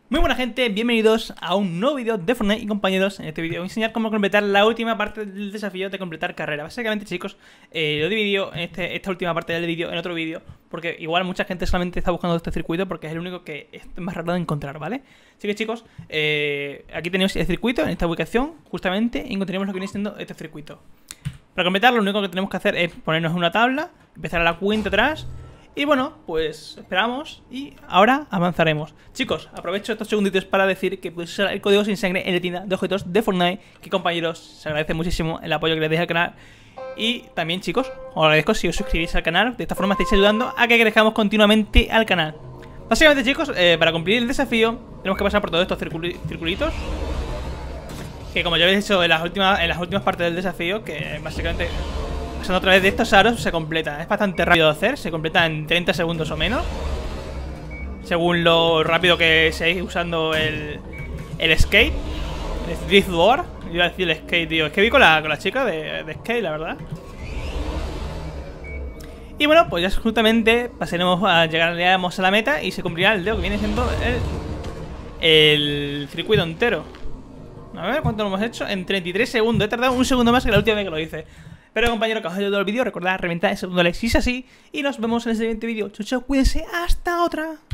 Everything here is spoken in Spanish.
Muy buena gente, bienvenidos a un nuevo vídeo de Fortnite y compañeros. En este vídeo voy a enseñar cómo completar la última parte del desafío de completar carrera. Básicamente, chicos, lo he dividido en esta última parte del vídeo en otro vídeo, porque igual mucha gente solamente está buscando este circuito porque es el único que es más raro de encontrar, ¿vale? Así que, chicos, aquí tenéis el circuito en esta ubicación, justamente, y encontraremos lo que viene siendo este circuito. Para completarlo, lo único que tenemos que hacer es ponernos en una tabla, empezar a la cuenta atrás. Y bueno, pues esperamos y ahora avanzaremos. Chicos, aprovecho estos segunditos para decir que podéis usar el código sin sangre en la tienda de objetos de Fortnite. Que compañeros, se agradece muchísimo el apoyo que les deis al canal. Y también, chicos, os agradezco si os suscribís al canal. De esta forma estáis ayudando a que crezcamos continuamente al canal. Básicamente, chicos, para cumplir el desafío tenemos que pasar por todos estos circulitos, que como ya habéis hecho en las últimas partes del desafío, que básicamente pasando a través de estos aros se completa. Es bastante rápido de hacer, se completa en 30 segundos o menos, según lo rápido que seáis usando el skate, el driftboard. Iba a decir el skate, tío. Es que vi con la chica de skate, la verdad. Y bueno, pues ya justamente llegaremos a la meta y se cumplirá el dedo que viene siendo el circuito entero. A ver cuánto lo hemos hecho. En 33 segundos. He tardado un segundo más que la última vez que lo hice. Pero compañero, que os haya ayudado el vídeo, recordad reventar el segundo like si es así. Y nos vemos en el siguiente vídeo. Chau, chau, cuídense, hasta otra.